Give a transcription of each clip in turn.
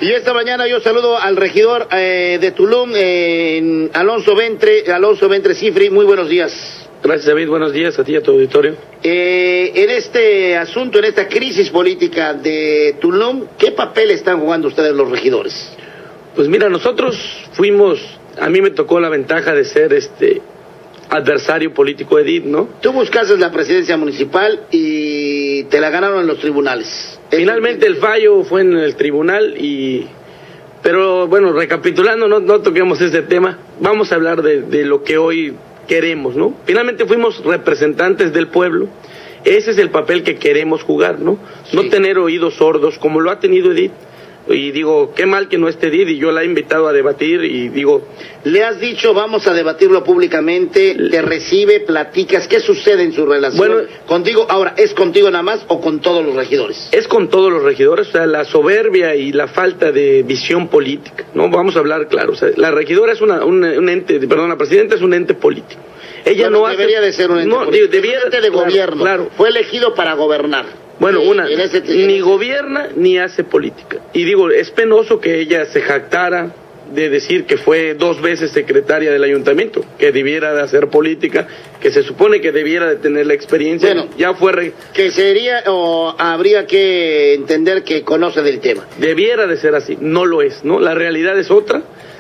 Y esta mañana yo saludo al regidor de Tulum, Alonso Ventre Cifri. Muy buenos días. Gracias, David. Buenos días a ti y a tu auditorio. En este asunto, en esta crisis política de Tulum, ¿qué papel están jugando ustedes los regidores? Pues mira, nosotros a mí me tocó la ventaja de ser adversario político de Edith, ¿no? Tú buscaste la presidencia municipal y te la ganaron en los tribunales. Finalmente el fallo fue en el tribunal pero bueno, recapitulando, no toquemos ese tema, vamos a hablar de lo que hoy queremos, ¿no? Finalmente fuimos representantes del pueblo, ese es el papel que queremos jugar, ¿no? Sí. No tener oídos sordos como lo ha tenido Edith. Y digo, qué mal que no esté Edith, y yo la he invitado a debatir, y digo... ¿Le has dicho, vamos a debatirlo públicamente, te recibe, platicas, qué sucede en su relación contigo? Ahora, ¿es contigo nada más o con todos los regidores? Es con todos los regidores, o sea, la soberbia y la falta de visión política, ¿no? Vamos a hablar claro, o sea, la regidora es la presidenta es un ente político. Ella no debería de ser un ente político. Debería, un ente de gobierno, claro. Fue elegido para gobernar. Bueno, ni gobierna ni hace política. Y digo, es penoso que ella se jactara de decir que fue 2 veces secretaria del ayuntamiento, que debiera de hacer política, que se supone que debiera de tener la experiencia. Bueno, ya fue... Que sería, o habría que entender que conoce del tema. Debiera de ser así, no lo es, ¿no? La realidad es otra.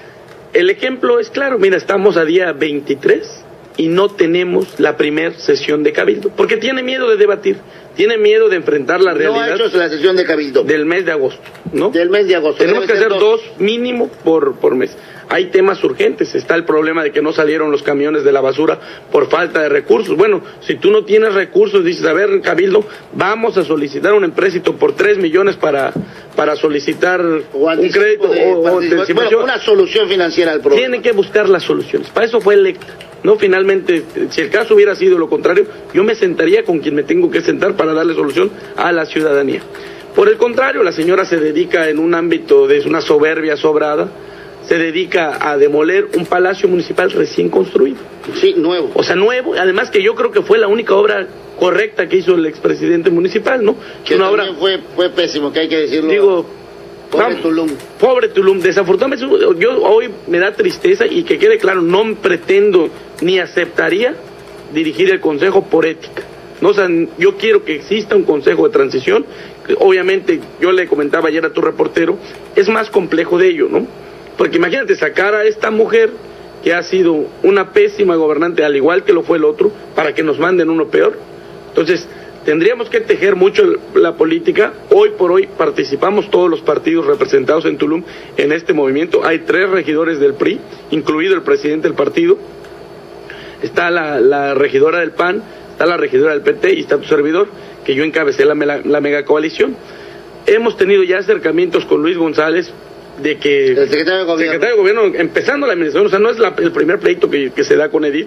El ejemplo es claro, mira, estamos a día 23 y no tenemos la primer sesión de cabildo, porque tiene miedo de debatir. Tiene miedo de enfrentar la realidad. No ha hecho la sesión de cabildo. Del mes de agosto, ¿no? Del mes de agosto. Tenemos que hacer 2 mínimo por mes. Hay temas urgentes. Está el problema de que no salieron los camiones de la basura por falta de recursos. Bueno, si tú no tienes recursos, dices, a ver, cabildo, vamos a solicitar un empréstito por 3 millones para solicitar un crédito o anticipación. Bueno, una solución financiera al problema. Tiene que buscar las soluciones. Para eso fue electa. No, finalmente, si el caso hubiera sido lo contrario, yo me sentaría con quien me tengo que sentar para darle solución a la ciudadanía. Por el contrario, la señora se dedica en un ámbito de una soberbia sobrada, se dedica a demoler un palacio municipal recién construido. Sí, nuevo. O sea, nuevo, además que yo creo que fue la única obra correcta que hizo el expresidente municipal, ¿no? Que una obra fue pésimo, que hay que decirlo. Digo, pobre Tulum. Pobre Tulum. Desafortunadamente, yo hoy me da tristeza y que quede claro, no pretendo ni aceptaría dirigir el consejo por ética. No, o sea, yo quiero que exista un consejo de transición. Obviamente, yo le comentaba ayer a tu reportero, es más complejo de ello, ¿no? Porque imagínate sacar a esta mujer que ha sido una pésima gobernante, al igual que lo fue el otro, para que nos manden uno peor. Entonces, tendríamos que tejer mucho la política. Hoy por hoy participamos todos los partidos representados en Tulum en este movimiento. Hay 3 regidores del PRI, incluido el presidente del partido. Está la regidora del PAN, está la regidora del PT y está tu servidor, que yo encabecé la mega coalición. Hemos tenido ya acercamientos con Luis González de que... El secretario de Gobierno, empezando la administración, o sea, no es el primer pleito que se da con Edith.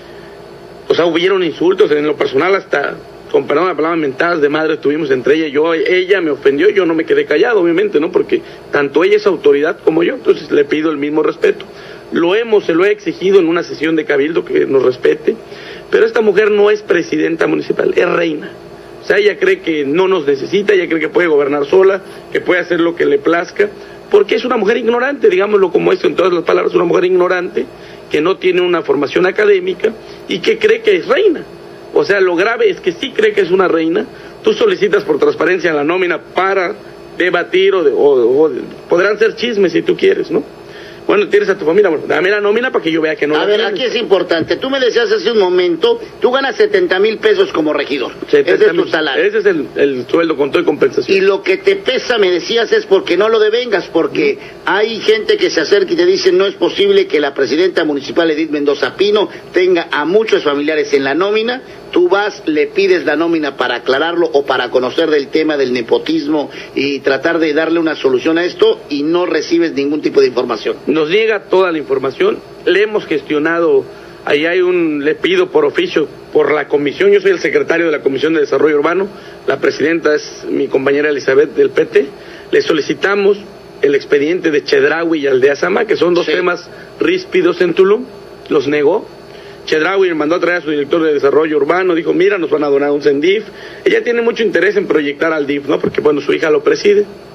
O sea, hubieron insultos, en lo personal hasta... con perdón la palabra, mentadas de madre tuvimos entre ella y yo. Ella me ofendió, yo no me quedé callado, obviamente, ¿no? Porque tanto ella es autoridad como yo, entonces le pido el mismo respeto. Se lo he exigido en una sesión de cabildo que nos respete, pero esta mujer no es presidenta municipal, es reina. O sea, ella cree que no nos necesita, ella cree que puede gobernar sola, que puede hacer lo que le plazca, porque es una mujer ignorante, digámoslo como esto en todas las palabras, una mujer ignorante, que no tiene una formación académica y que cree que es reina. O sea, lo grave es que sí cree que es una reina. Tú solicitas por transparencia la nómina para debatir o podrán ser chismes si tú quieres, ¿no? Bueno, tienes a tu familia, bueno, dame la nómina para que yo vea que no. A ver, aquí es importante. Tú me decías hace un momento, tú ganas 70,000 pesos como regidor. Ese es tu salario. Ese es el sueldo con todo y compensación. Y lo que te pesa, me decías, es porque no lo devengas, porque hay gente que se acerca y te dice, no es posible que la presidenta municipal Edith Mendoza Pino tenga a muchos familiares en la nómina. Tú vas, le pides la nómina para aclararlo o para conocer del tema del nepotismo y tratar de darle una solución a esto y no recibes ningún tipo de información. Nos llega toda la información, le hemos gestionado, ahí le pido por oficio, por la comisión, yo soy el secretario de la Comisión de Desarrollo Urbano, la presidenta es mi compañera Elizabeth del PT, le solicitamos el expediente de Chedraui y Aldea Sama, que son 2 temas ríspidos en Tulum, los negó. Chedraui mandó a traer a su director de desarrollo urbano, dijo, mira, nos van a donar un CENDIF. Ella tiene mucho interés en proyectar al DIF, ¿no? Porque, bueno, su hija lo preside.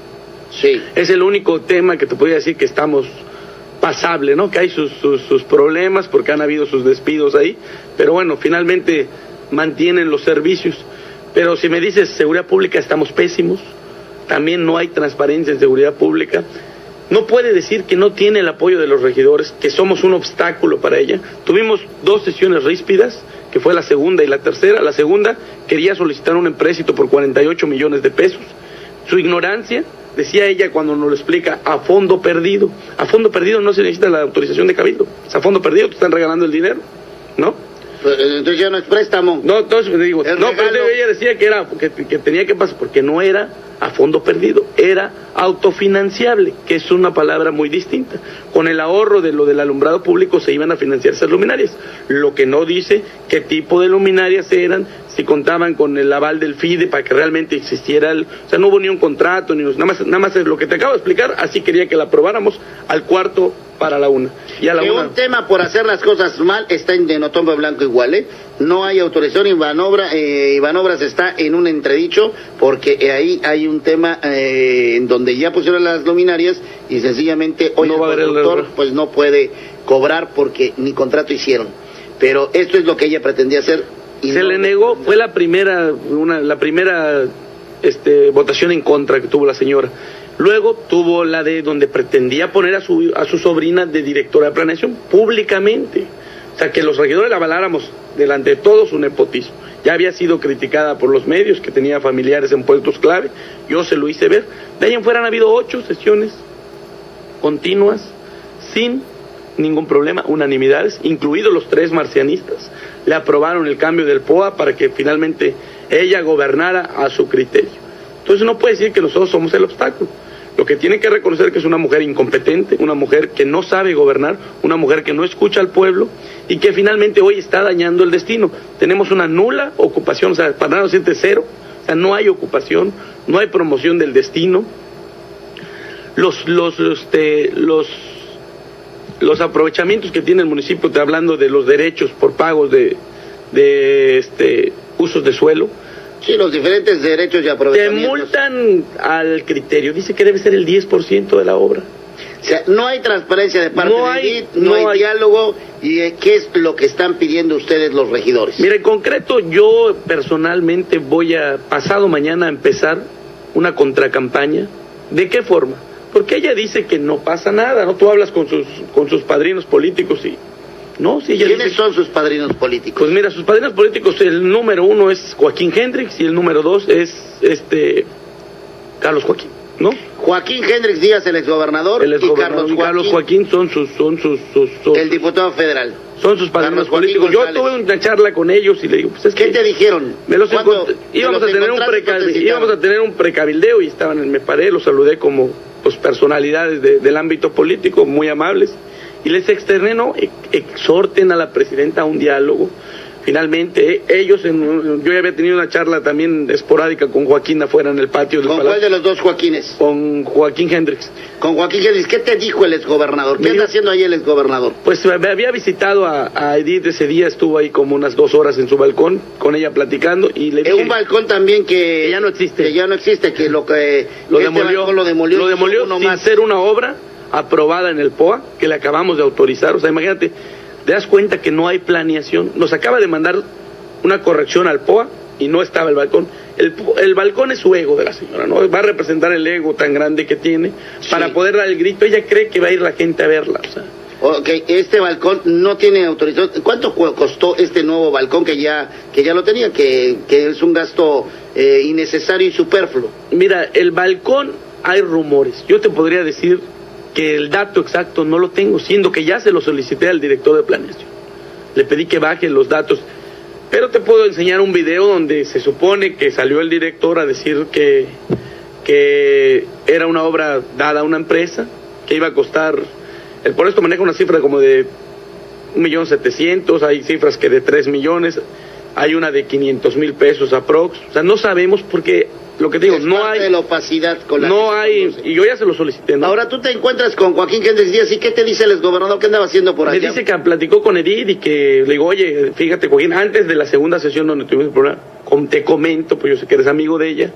Sí. Es el único tema que te podría decir que estamos pasable, ¿no? Que hay sus problemas porque han habido sus despidos ahí, pero bueno, finalmente mantienen los servicios. Pero si me dices seguridad pública, estamos pésimos, también no hay transparencia en seguridad pública. No puede decir que no tiene el apoyo de los regidores, que somos un obstáculo para ella. Tuvimos 2 sesiones ríspidas, que fue la segunda y la tercera. La segunda quería solicitar un empréstito por 48 millones de pesos. Su ignorancia, decía ella cuando nos lo explica, a fondo perdido. A fondo perdido no se necesita la autorización de Cabildo. Es a fondo perdido, te están regalando el dinero, ¿no? Entonces ya no es préstamo. No, entonces digo, no, pero ella decía que era, que tenía que pasar, porque no era a fondo perdido, era autofinanciable, que es una palabra muy distinta. Con el ahorro de lo del alumbrado público se iban a financiar esas luminarias. Lo que no dice qué tipo de luminarias eran, si contaban con el aval del FIDE para que realmente existiera o sea, no hubo ni un contrato, nada más lo que te acabo de explicar, así quería que la aprobáramos al cuarto para la 1. Y a la que 1. Un tema por hacer las cosas mal está en Otombe Blanco igual, ¿eh? No hay autorización, Ivanobras está en un entredicho, porque ahí hay un tema en donde ya pusieron las luminarias y sencillamente hoy no el constructor pues no puede cobrar porque ni contrato hicieron. Pero esto es lo que ella pretendía hacer. Y se le negó, fue la primera votación en contra que tuvo la señora. Luego tuvo la de donde pretendía poner a su sobrina de directora de planeación públicamente. O sea, que los regidores la avaláramos delante de todos, un nepotismo. Ya había sido criticada por los medios, que tenía familiares en puestos clave. Yo se lo hice ver. De ahí en fuera han habido 8 sesiones continuas, sin ningún problema, unanimidades, incluidos los 3 marcianistas. Le aprobaron el cambio del POA para que finalmente ella gobernara a su criterio. Entonces no puede decir que nosotros somos el obstáculo. Lo que tiene que reconocer que es una mujer incompetente, una mujer que no sabe gobernar, una mujer que no escucha al pueblo y que finalmente hoy está dañando el destino. Tenemos una nula ocupación, o sea, para nada decirte 0, o sea, no hay ocupación, no hay promoción del destino. Los aprovechamientos que tiene el municipio, te hablando de los derechos por pagos de usos de suelo. Sí, los diferentes derechos y aprovechamientos. Te multan al criterio, dice que debe ser el 10% de la obra. O sea, no hay transparencia de parte de EDIT, no hay diálogo, y ¿qué es lo que están pidiendo ustedes los regidores? Mira, en concreto, yo personalmente voy pasado mañana a empezar una contracampaña. ¿De qué forma? Porque ella dice que no pasa nada, ¿no? Tú hablas con sus padrinos políticos y... No, sí, ¿quiénes son sus padrinos políticos? Pues mira, sus padrinos políticos, el número 1 es Joaquín Hendrix y el número 2 es Carlos Joaquín, ¿no? Joaquín Hendrix Díaz, el exgobernador, y Carlos Joaquín son sus el diputado federal. Son sus padrinos políticos. Yo tuve una charla con ellos y le digo, pues es ¿qué te dijeron? Íbamos a tener un precabildeo y me paré, los saludé como pues personalidades del ámbito político, muy amables. Y les externé, ¿no? Exhorten a la presidenta a un diálogo. Finalmente, ellos, yo ya había tenido una charla también esporádica con Joaquín afuera en el patio del Palacio. ¿Con cuál de los 2 Joaquines? Con Joaquín Hendrix. Con Joaquín Hendrix. ¿Qué te dijo el exgobernador? ¿Qué está haciendo ahí el exgobernador? Pues me había visitado a Edith ese día, estuvo ahí como unas 2 horas en su balcón, con ella platicando, y le dije... un balcón también que ya no existe. Que ya no existe, que lo demolió. Lo demolió sin ser una obra aprobada en el POA, que le acabamos de autorizar. O sea, imagínate, te das cuenta que no hay planeación. Nos acaba de mandar una corrección al POA y no estaba el balcón. El balcón es su ego de la señora, ¿no? Va a representar el ego tan grande que tiene para poder dar el grito. Ella cree que va a ir la gente a verla, o sea. Ok, este balcón no tiene autorización. ¿Cuánto costó este nuevo balcón que ya lo tenía? Que es un gasto innecesario y superfluo. Mira, el balcón, hay rumores. Yo te podría decir que el dato exacto no lo tengo, siendo que ya se lo solicité al director de planeación. Le pedí que baje los datos, pero te puedo enseñar un video donde se supone que salió el director a decir que era una obra dada a una empresa, que iba a costar, el por esto maneja una cifra como de 1.700.000, hay cifras que de 3 millones, hay una de 500,000 pesos aprox, o sea, no sabemos porque... Lo que te digo, no hay... de la opacidad con la no hay, y yo ya se lo solicité, ¿no? Ahora tú te encuentras con Joaquín Hendrix Díaz, ¿y qué te dice el exgobernador? ¿Qué andaba haciendo por allá? Me dice que platicó con Edith y que le digo, oye, fíjate, Joaquín, antes de la segunda sesión donde tuvimos el problema, te comento, pues yo sé que eres amigo de ella,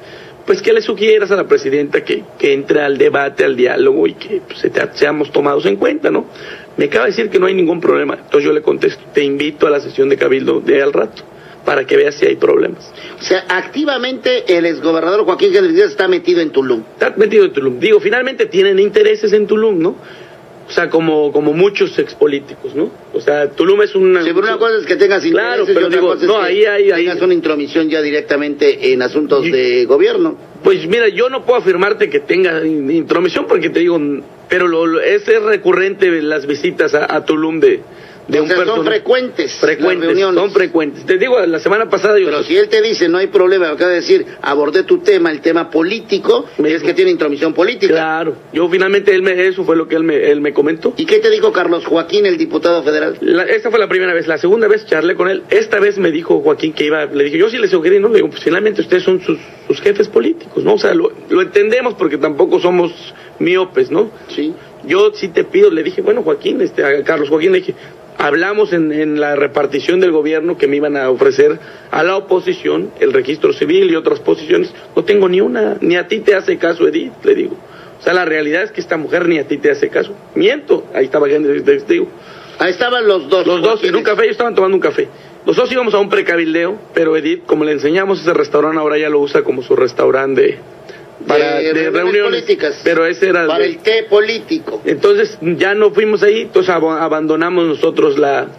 pues que le sugieras a la presidenta que entre al debate, al diálogo y que pues, seamos tomados en cuenta, ¿no? Me acaba de decir que no hay ningún problema. Entonces yo le contesto, te invito a la sesión de Cabildo de al rato, para que veas si hay problemas. O sea, activamente el exgobernador Joaquín Henry Díaz está metido en Tulum. Está metido en Tulum. Digo, finalmente tienen intereses en Tulum, ¿no? O sea, como muchos expolíticos, ¿no? O sea, Tulum es una... Sí, pero una cosa es que tengas intereses, claro, pero y otra digo, cosa es no, que ahí tengas una intromisión ya directamente en asuntos de gobierno. Pues mira, yo no puedo afirmarte que tenga intromisión porque te digo, pero es recurrente las visitas a Tulum de un personaje. Son frecuentes las reuniones. Son frecuentes. Te digo, la semana pasada yo... Pero si él te dice, no hay problema, acaba de decir, abordé tu tema, el tema político, es que tiene intromisión política. Claro, yo finalmente, eso fue lo que él me comentó. ¿Y qué te dijo Carlos Joaquín, el diputado federal? Esta fue la primera vez. La segunda vez charlé con él. Esta vez me dijo Joaquín que le dije, yo sí le sugerí, ¿no? Le digo, pues finalmente ustedes son sus jefes políticos, ¿no? O sea, lo entendemos porque tampoco somos miopes, ¿no? Sí. Yo sí te pido, le dije, bueno, Joaquín, a Carlos Joaquín le dije, hablamos en la repartición del gobierno que me iban a ofrecer a la oposición el registro civil y otras posiciones. No tengo ni una, ni a ti te hace caso, Edith, le digo. O sea, la realidad es que esta mujer ni a ti te hace caso. Miento, ahí estaba Henry, te digo. Ahí estaban los dos. Los dos en un café, ellos estaban tomando un café. Los dos íbamos a un precabildeo, pero Edith, como le enseñamos ese restaurante, ahora ya lo usa como su restaurante de reuniones políticas, pero ese era para el té político. Entonces ya no fuimos ahí, entonces abandonamos nosotros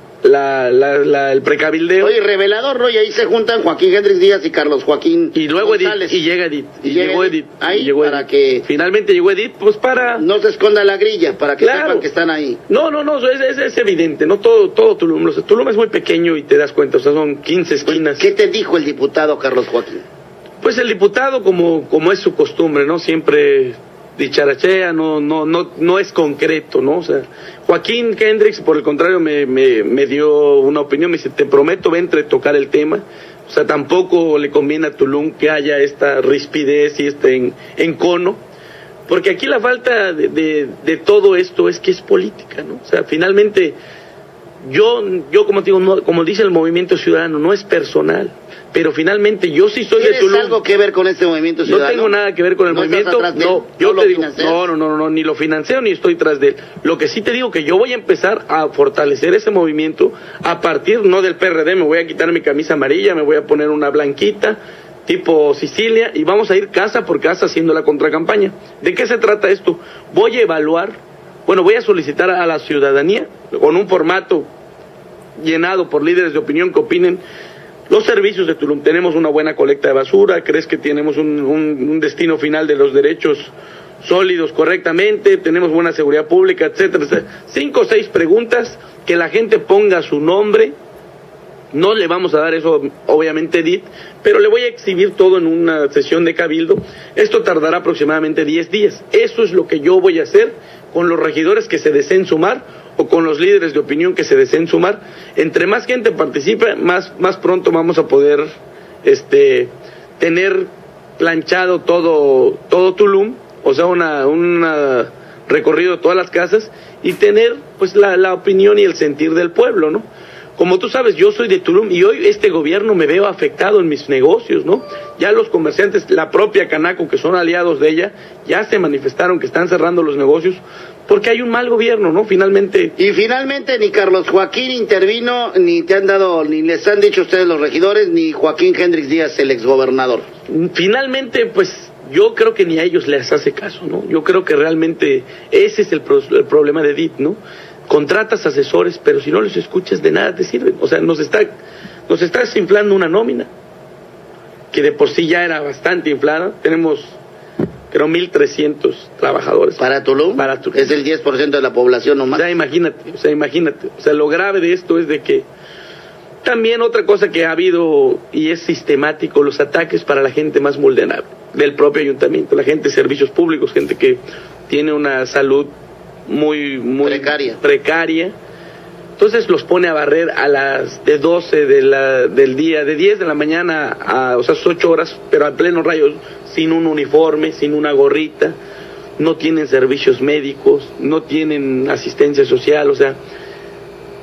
el precabildeo. Oye, revelador, ¿no? Y ahí se juntan Joaquín Henry Díaz y Carlos Joaquín y luego González. Edith, y llega Edith, llegó Edith ahí para Edith. que finalmente llegó Edith, pues para no se esconda la grilla, para que sepan que están ahí. No, es evidente, no todo Tulum, Tulum es muy pequeño y te das cuenta, o sea, son 15 esquinas. ¿Qué te dijo el diputado Carlos Joaquín? Pues el diputado, como es su costumbre, ¿no? Siempre dicharachea, no es concreto, ¿no? O sea, Joaquín Hendrix, por el contrario, me dio una opinión, me dice, te prometo, vente a tocar el tema. O sea, tampoco le conviene a Tulum que haya esta rispidez y este encono, porque aquí la falta de todo esto es que es política, ¿no? O sea, finalmente, yo como te digo, como dice el Movimiento Ciudadano, no es personal. Pero finalmente yo sí soy de Tulum. ¿Tienes algo que ver con este movimiento ciudadano? No tengo nada que ver con el movimiento. No, yo te digo, no, ni lo financio ni estoy tras de él. Lo que sí te digo que yo voy a empezar a fortalecer ese movimiento a partir, no del PRD, me voy a quitar mi camisa amarilla, me voy a poner una blanquita, tipo Sicilia, y vamos a ir casa por casa haciendo la contracampaña. ¿De qué se trata esto? Voy a evaluar, voy a solicitar a la ciudadanía, con un formato llenado por líderes de opinión que opinen los servicios de Tulum. Tenemos una buena colecta de basura, crees que tenemos un destino final de los derechos sólidos correctamente, tenemos buena seguridad pública, etcétera. 5 o 6 preguntas, que la gente ponga su nombre. No le vamos a dar eso, obviamente, Edith, pero le voy a exhibir todo en una sesión de cabildo. Esto tardará aproximadamente 10 días. Eso es lo que yo voy a hacer con los regidores que se deseen sumar o con los líderes de opinión que se deseen sumar. Entre más gente participe, más pronto vamos a poder tener planchado todo Tulum, o sea, una recorrido de todas las casas y tener pues la opinión y el sentir del pueblo, ¿no? Como tú sabes, yo soy de Tulum y hoy este gobierno me veo afectado en mis negocios, ¿no? Ya los comerciantes, la propia Canaco, que son aliados de ella, ya se manifestaron que están cerrando los negocios porque hay un mal gobierno, ¿no? Finalmente. Y finalmente ni Carlos Joaquín intervino, ni les han dicho ustedes los regidores, ni Joaquín Hendrix Díaz, el exgobernador. Finalmente, pues yo creo que ni a ellos les hace caso, ¿no? Yo creo que realmente ese es el problema de Edith, ¿no? Contratas asesores, pero si no los escuchas de nada te sirven. O sea, nos está inflando una nómina, que de por sí ya era bastante inflada. Tenemos, creo, 1,300 trabajadores. ¿Para Tulum? Para Tulum. Es el 10% de la población nomás. O sea, imagínate. O sea, lo grave de esto es de que también otra cosa que ha habido y es sistemático, los ataques para la gente más vulnerable del propio ayuntamiento, la gente de servicios públicos, gente que tiene una salud muy precaria. Entonces los pone a barrer a las de 12 del día, de 10 de la mañana o sea, 8 horas, pero a pleno rayo, sin un uniforme, sin una gorrita, no tienen servicios médicos, no tienen asistencia social, o sea,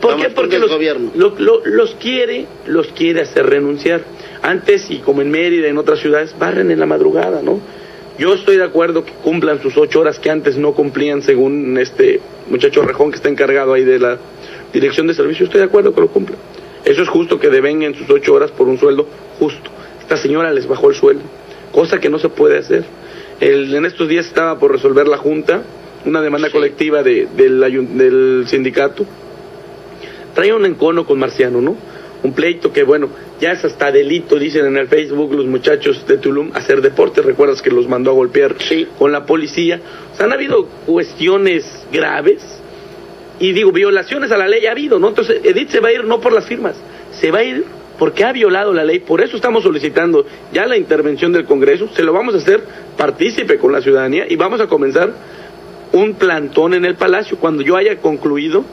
¿Por qué? Porque los quiere hacer renunciar. Antes, y como en Mérida, en otras ciudades, barren en la madrugada, ¿no? Yo estoy de acuerdo que cumplan sus 8 horas que antes no cumplían, según este muchacho Rejón que está encargado ahí de la dirección de servicio. Estoy de acuerdo que lo cumplan. Eso es justo, que devenguen sus 8 horas por un sueldo justo. Esta señora les bajó el sueldo, cosa que no se puede hacer. En estos días estaba por resolver la Junta una demanda colectiva del sindicato. Traía un encono con Marciano, ¿no? Un pleito que, bueno, ya es hasta delito, dicen en el Facebook los muchachos de Tulum, hacer deporte. ¿Recuerdas que los mandó a golpear con la policía? O sea, han habido cuestiones graves y, digo, violaciones a la ley ha habido, ¿no? Entonces, Edith se va a ir no por las firmas, se va a ir porque ha violado la ley. Por eso estamos solicitando ya la intervención del Congreso. Se lo vamos a hacer partícipe con la ciudadanía y vamos a comenzar un plantón en el Palacio cuando yo haya concluido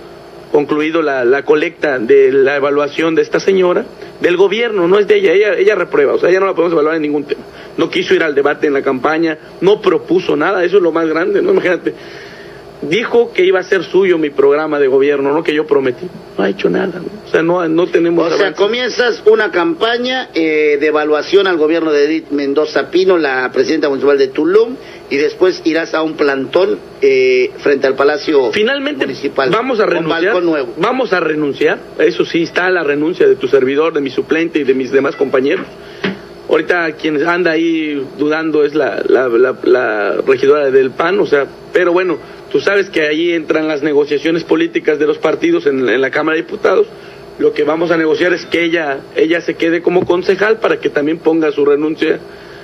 la colecta de la evaluación de esta señora, del gobierno, no es de ella reprueba, o sea, ella no la podemos evaluar en ningún tema. No quiso ir al debate en la campaña, no propuso nada, eso es lo más grande, ¿no? Imagínate, dijo que iba a ser suyo mi programa de gobierno, no que yo prometí, no ha hecho nada, ¿no? O sea, no tenemos... O sea, comienzas una campaña de evaluación al gobierno de Edith Mendoza Pino, la presidenta municipal de Tulum, y después irás a un plantón frente al Palacio Finalmente, Municipal. Vamos a renunciar. Nuevo. Vamos a renunciar. Eso sí, está la renuncia de tu servidor, de mi suplente y de mis demás compañeros. Ahorita quien anda ahí dudando es la regidora del PAN, o sea, pero bueno, tú sabes que ahí entran las negociaciones políticas de los partidos en la Cámara de Diputados. Lo que vamos a negociar es que ella se quede como concejal para que también ponga su renuncia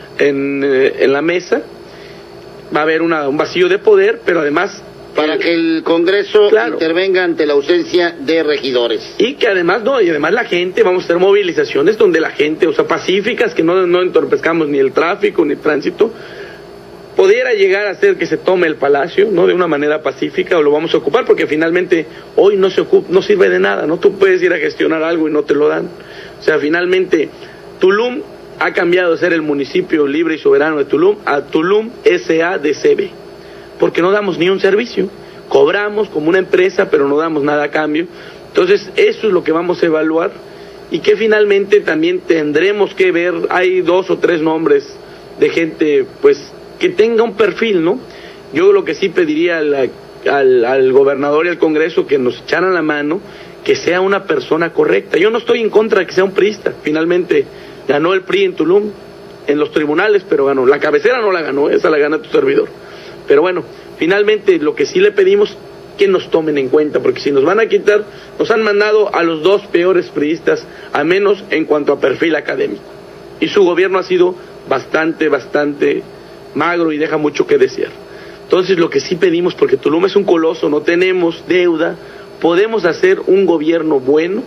en la mesa. Va a haber un vacío de poder, pero además... Para que el Congreso intervenga ante la ausencia de regidores. Y que además, la gente, vamos a hacer movilizaciones donde la gente, o sea, pacíficas, que no entorpezcamos ni el tráfico ni el tránsito, pudiera llegar a hacer que se tome el Palacio, ¿no? De una manera pacífica, o lo vamos a ocupar, porque finalmente hoy no sirve de nada, ¿no? Tú puedes ir a gestionar algo y no te lo dan. O sea, finalmente, Tulum ha cambiado de ser el municipio libre y soberano de Tulum a Tulum SADCB, porque no damos ni un servicio, cobramos como una empresa, pero no damos nada a cambio. Entonces, eso es lo que vamos a evaluar, y que finalmente también tendremos que ver, hay 2 o 3 nombres de gente, pues, que tenga un perfil, ¿no? Yo lo que sí pediría al gobernador y al Congreso que nos echaran la mano, que sea una persona correcta. Yo no estoy en contra de que sea un priista, finalmente ganó el PRI en Tulum, en los tribunales, pero ganó. La cabecera no la ganó, esa la gana tu servidor. Pero bueno, finalmente lo que sí le pedimos, que nos tomen en cuenta, porque si nos van a quitar, nos han mandado a los 2 peores priistas, a menos en cuanto a perfil académico. Y su gobierno ha sido bastante magro y deja mucho que desear. Entonces lo que sí pedimos, porque Tulum es un coloso, no tenemos deuda, podemos hacer un gobierno bueno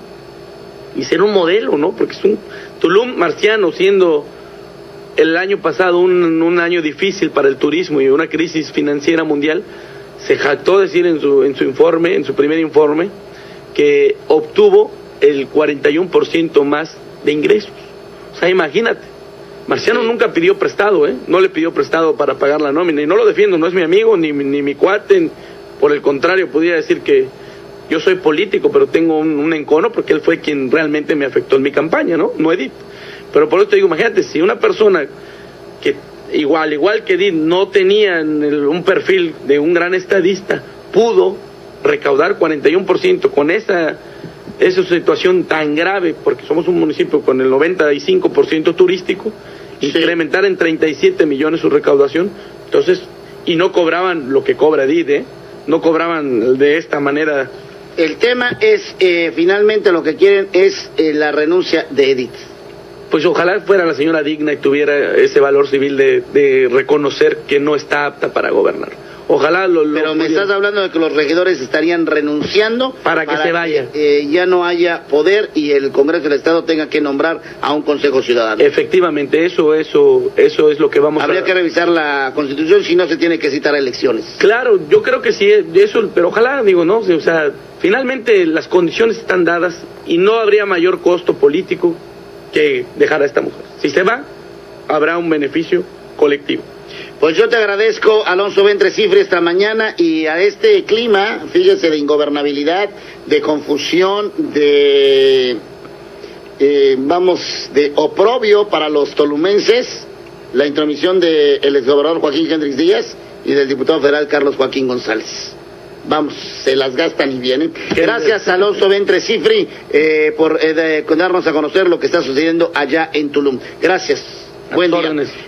y ser un modelo, ¿no? Porque es Tulum, Marciano, siendo el año pasado un año difícil para el turismo y una crisis financiera mundial, se jactó decir en su primer informe, que obtuvo el 41% más de ingresos. O sea, imagínate, Marciano nunca pidió prestado, no le pidió prestado para pagar la nómina, y no lo defiendo, no es mi amigo ni mi cuate, por el contrario, podría decir que yo soy político, pero tengo un encono porque él fue quien realmente me afectó en mi campaña, no Edith. Pero por eso te digo, imagínate, si una persona que igual que Edith no tenía un perfil de un gran estadista, pudo recaudar 41% con esa situación tan grave, porque somos un municipio con el 95% turístico, incrementar en 37 millones su recaudación, entonces, y no cobraban lo que cobra Edith, no cobraban de esta manera. El tema es, finalmente lo que quieren es la renuncia de Edith. Pues ojalá fuera la señora digna y tuviera ese valor civil de reconocer que no está apta para gobernar. Ojalá Pero me estás hablando de que los regidores estarían renunciando para que se vaya. Ya no haya poder y el Congreso del Estado tenga que nombrar a un Consejo Ciudadano. Efectivamente, eso es lo que vamos Habría que revisar la Constitución, si no se tiene que citar a elecciones. Claro, yo creo que sí, eso, pero ojalá, ¿no? O sea, finalmente las condiciones están dadas y no habría mayor costo político que dejar a esta mujer. Si se va, habrá un beneficio colectivo. Pues yo te agradezco, Alonso Ventre Cifre, esta mañana, y a este clima, fíjese, de ingobernabilidad, de confusión, de oprobio para los tolumenses, la intromisión del exgobernador Joaquín Hendrix Díaz y del diputado federal Carlos Joaquín González. Vamos, se las gastan y vienen. Gracias, Alonso Ventre Cifre, por darnos a conocer lo que está sucediendo allá en Tulum. Gracias. Buen día.